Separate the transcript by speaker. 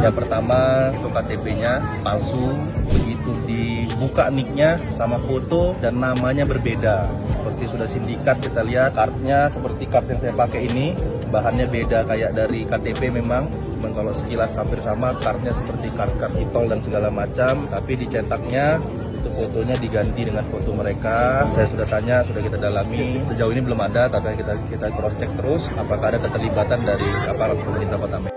Speaker 1: Yang pertama, untuk KTP-nya palsu, begitu dibuka nick-nya sama foto dan namanya berbeda. Seperti sudah sindikat, kita lihat kartnya seperti kart yang saya pakai ini, bahannya beda kayak dari KTP memang. Cuman kalau sekilas hampir sama, kartnya seperti kart-kart e-tol dan segala macam, tapi dicetaknya itu fotonya diganti dengan foto mereka. Saya sudah tanya, sudah kita dalami, sejauh ini belum ada, tapi kita cross check terus apakah ada keterlibatan dari aparat pemerintah Kota Medan.